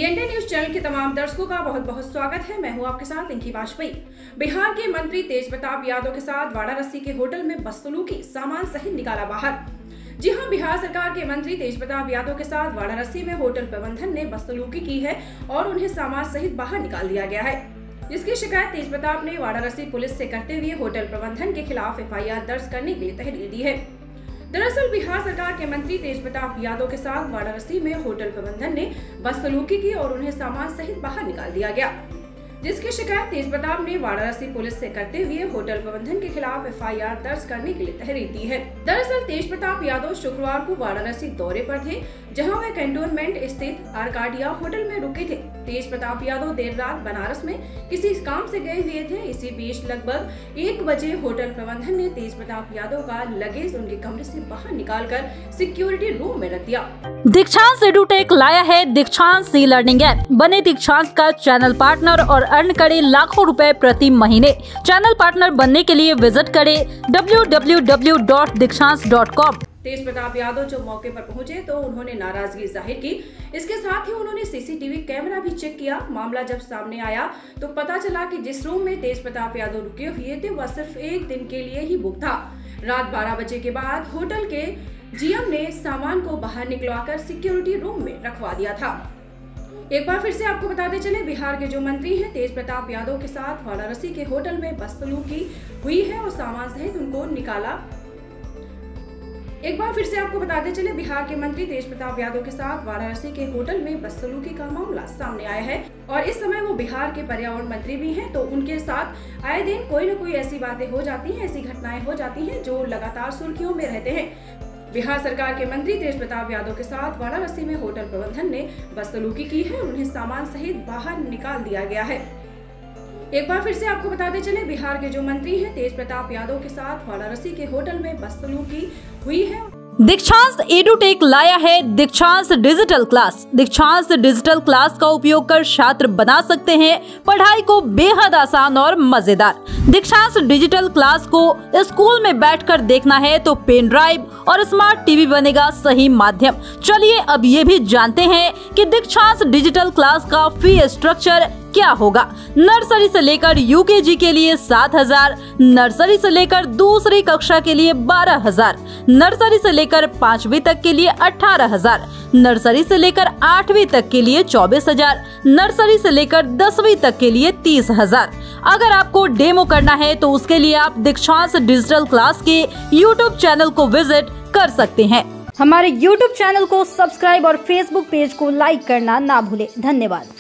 DND news channel के तमाम दर्शकों का बहुत बहुत स्वागत है। मैं हूं आपके साथ लिंकी वाजपेयी। बिहार के मंत्री तेज प्रताप यादव के साथ वाराणसी के होटल में बदसलूकी, सामान सहित निकाला बाहर। जी हां, बिहार सरकार के मंत्री तेज प्रताप यादव के साथ वाराणसी में होटल प्रबंधन ने बदसलूकी की है और उन्हें सामान सहित बाहर निकाल दिया गया है। जिसकी शिकायत तेज प्रताप ने वाराणसी पुलिस से करते हुए होटल प्रबंधन के खिलाफ FIR दर्ज करने के लिए तहरीर दी है। दरअसल बिहार सरकार के मंत्री तेज प्रताप यादव के साथ वाराणसी में होटल प्रबंधन ने बदसलूकी की और उन्हें सामान सहित बाहर निकाल दिया गया। जिसकी शिकायत तेज प्रताप ने वाराणसी पुलिस से करते हुए होटल प्रबंधन के खिलाफ FIR दर्ज करने के लिए तहरीर दी है। दरअसल तेज प्रताप यादव शुक्रवार को वाराणसी दौरे पर थे, जहां वे कैंटोनमेंट स्थित आर्काडिया होटल में रुके थे। तेज प्रताप यादव देर रात बनारस में किसी काम से गए हुए थे। इसी बीच लगभग 1 बजे होटल प्रबंधन ने तेज प्रताप यादव का लगेज उनके कमरे से बाहर निकालकर सिक्योरिटी रूम में रख दिया। दीक्षांत एडुटेक लाया है दीक्षांत ई-लर्निंग ऐप। बने दीक्षांत का चैनल पार्टनर और अर्न करें लाखों रुपए प्रति महीने। चैनल पार्टनर बनने के लिए विजिट करें www.dikshans.com। तेज प्रताप यादव जब मौके पर पहुंचे तो उन्होंने नाराजगी जाहिर की। इसके साथ ही उन्होंने CCTV कैमरा भी चेक किया। मामला जब सामने आया तो पता चला कि जिस रूम में तेज प्रताप यादव रुके हुए थे वह सिर्फ 1 दिन के लिए ही बुक था। रात 12 बजे के बाद होटल के GM ने सामान को बाहर निकलवाकर सिक्योरिटी रूम में रखवा दिया था। एक बार फिर से आपको बताते चले, बिहार के जो मंत्री हैं तेज प्रताप यादव के साथ वाराणसी के होटल में बदसलूकी हुई है और सामान सहित उनको निकाला। एक बार फिर से आपको बताते चले, बिहार के मंत्री तेज प्रताप यादव के साथ वाराणसी के होटल में बदसलूकी का मामला सामने आया है और इस समय वो बिहार के पर्यावरण मंत्री भी हैं। तो उनके साथ आए दिन कोई न कोई ऐसी बातें हो जाती हैं, ऐसी घटनाएं हो जाती हैं जो लगातार सुर्खियों में रहते हैं। बिहार सरकार के मंत्री तेज प्रताप यादव के साथ वाराणसी में होटल प्रबंधन ने बदसलूकी की है और उन्हें सामान सहित बाहर निकाल दिया गया है। एक बार फिर से आपको बताते चले, बिहार के जो मंत्री हैं तेज प्रताप यादव के साथ वाराणसी के होटल में बदसलूकी हुई है। दीक्षांत एडुटेक लाया है Dikshant digital class. Dikshant digital class का उपयोग कर छात्र बना सकते हैं पढ़ाई को बेहद आसान और मजेदार। दीक्षांत डिजिटल क्लास को स्कूल में बैठकर देखना है तो पेन ड्राइव और स्मार्ट TV बनेगा सही माध्यम। चलिए अब ये भी जानते हैं कि दीक्षांत डिजिटल क्लास का फी स्ट्रक्चर क्या होगा। नर्सरी से लेकर UKG के लिए 7,000, नर्सरी से लेकर दूसरी कक्षा के लिए 12,000, नर्सरी से लेकर 5वीं तक के लिए 18,000, नर्सरी से लेकर 8वीं तक के लिए 24,000, नर्सरी से लेकर 10वीं तक के लिए 30,000। अगर आपको डेमो करना है तो उसके लिए आप दीक्षांत डिजिटल क्लास के YouTube चैनल को विजिट कर सकते हैं। हमारे YouTube चैनल को सब्सक्राइब और Facebook पेज को लाइक करना ना भूले। धन्यवाद।